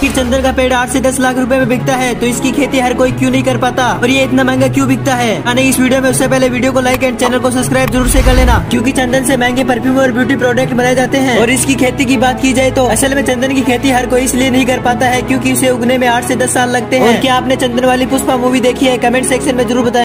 आखिर चंदन का पेड़ 8 से 10 लाख रुपए में बिकता है तो इसकी खेती हर कोई क्यों नहीं कर पाता और ये इतना महंगा क्यों बिकता है? आने इस वीडियो में उससे पहले वीडियो को लाइक एंड चैनल को सब्सक्राइब जरूर से कर लेना, क्योंकि चंदन से महंगे परफ्यूम और ब्यूटी प्रोडक्ट बनाए जाते हैं। और इसकी खेती की बात की जाए तो असल में चंदन की खेती हर कोई इसलिए नहीं कर पाता है क्योंकि उसे उगने में 8 से 10 साल लगते हैं। और क्या आपने चंदन वाली पुष्पा मूवी देखी है? कमेंट सेक्शन में जरूर बताएं।